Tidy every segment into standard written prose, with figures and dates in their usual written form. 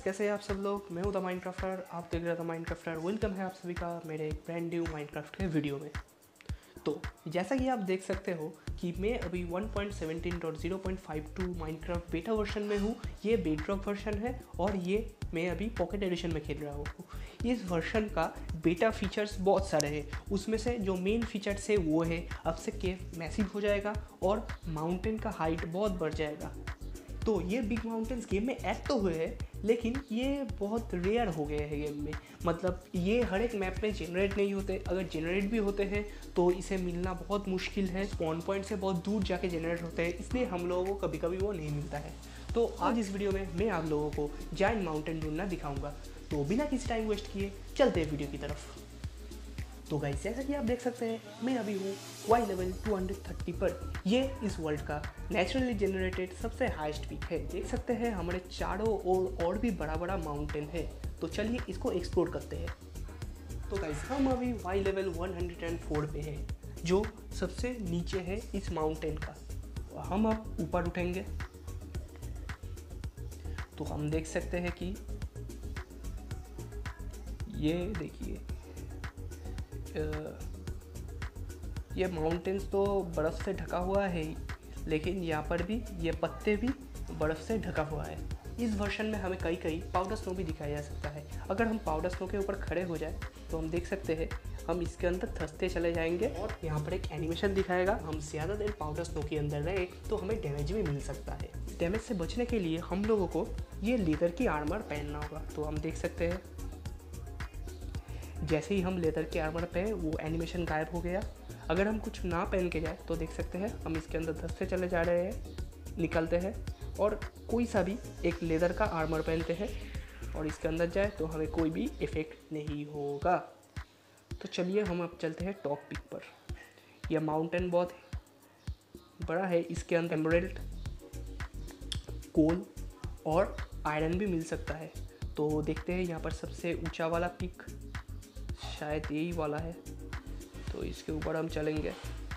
कैसे हैं आप सब लोग। मैं हूं द माइनक्राफ्टर, आप देख रहे हैं द माइनक्राफ्टर। वेलकम है आप सभी का मेरे एक ब्रांड न्यू माइनक्राफ्ट के वीडियो में। तो जैसा कि आप देख सकते हो कि मैं अभी 1.17.0.52 माइनक्राफ्ट बेटा वर्जन में हूँ। ये बेडरॉक वर्जन है और ये मैं अभी पॉकेट एडिशन में खेल रहा हूँ। इस वर्जन का बेटा फीचर्स बहुत सारे हैं, उसमें से जो मेन फीचर्स है वो है अब से केव मैसिव हो जाएगा और माउंटेन का हाइट बहुत बढ़ जाएगा। तो ये बिग माउंटेन्स गेम में ऐड तो हुए हैं, लेकिन ये बहुत रेयर हो गए हैं गेम में। मतलब ये हर एक मैप में जनरेट नहीं होते, अगर जनरेट भी होते हैं तो इसे मिलना बहुत मुश्किल है। स्पॉन पॉइंट से बहुत दूर जाके जनरेट होते हैं, इसलिए हम लोगों को कभी कभी वो नहीं मिलता है। तो आज इस वीडियो में मैं आप लोगों को जायंट माउंटेन ढूंढना दिखाऊंगा। तो बिना किसी टाइम वेस्ट किए चलते हैं वीडियो की तरफ। तो गाइस, जैसा कि आप देख सकते हैं मैं अभी हूँ वाई लेवल 230 पर। ये इस वर्ल्ड का नेचुरली जनरेटेड सबसे हाईएस्ट पीक है। देख सकते हैं हमारे चारों ओर और भी बड़ा बड़ा माउंटेन है। तो चलिए इसको एक्सप्लोर करते हैं। तो गाइस, हम अभी वाई लेवल 104 पे हैं, जो सबसे नीचे है इस माउंटेन का। हम अब ऊपर उठेंगे तो हम देख सकते हैं कि ये देखिए, ये माउंटेन्स तो बर्फ़ से ढका हुआ है ही, लेकिन यहाँ पर भी ये पत्ते भी बर्फ़ से ढका हुआ है। इस वर्जन में हमें कई पाउडर स्नो भी दिखाया जा सकता है। अगर हम पाउडर स्नो के ऊपर खड़े हो जाए तो हम देख सकते हैं हम इसके अंदर धंसते चले जाएंगे और यहाँ पर एक एनिमेशन दिखाएगा। हम ज़्यादा देर पाउडर स्नो के अंदर रहे तो हमें डैमेज भी मिल सकता है। डैमेज से बचने के लिए हम लोगों को ये लेदर की आर्मर पहनना होगा। तो हम देख सकते हैं जैसे ही हम लेदर के आर्मर पे वो एनिमेशन गायब हो गया। अगर हम कुछ ना पहन के जाए तो देख सकते हैं हम इसके अंदर धंसते चले जा रहे हैं, निकलते हैं और कोई सा भी एक लेदर का आर्मर पहनते हैं और इसके अंदर जाए तो हमें कोई भी इफ़ेक्ट नहीं होगा। तो चलिए हम अब चलते हैं टॉप पिक पर। यह माउंटेन बहुत बड़ा है, इसके अंदर एमराल्ड, कोल और आयरन भी मिल सकता है। तो देखते हैं यहाँ पर सबसे ऊंचा वाला पिक शायद यही वाला है, तो इसके ऊपर हम चलेंगे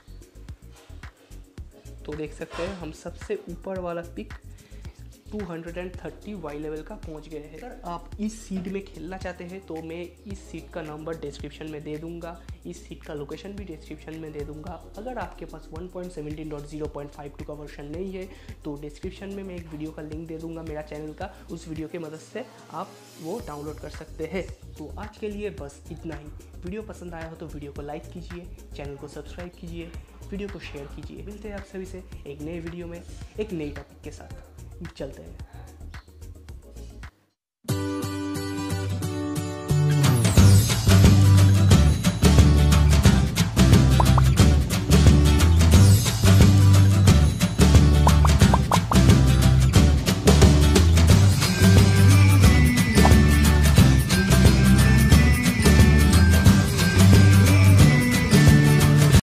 तो देख सकते हैं हम सबसे ऊपर वाला पिक 230 वाई लेवल का पहुंच गए हैं। अगर आप इस सीड में खेलना चाहते हैं तो मैं इस सीड का नंबर डिस्क्रिप्शन में दे दूंगा, इस सीड का लोकेशन भी डिस्क्रिप्शन में दे दूंगा। अगर आपके पास 1.17.0.52 का वर्जन नहीं है तो डिस्क्रिप्शन में मैं एक वीडियो का लिंक दे दूंगा मेरा चैनल का, उस वीडियो की मदद से आप वो डाउनलोड कर सकते हैं। तो आज के लिए बस इतना ही। वीडियो पसंद आया हो तो वीडियो को लाइक कीजिए, चैनल को सब्सक्राइब कीजिए, वीडियो को शेयर कीजिए। मिलते हैं आप सभी से एक नए वीडियो में एक नई टॉपिक के साथ। चलते हैं।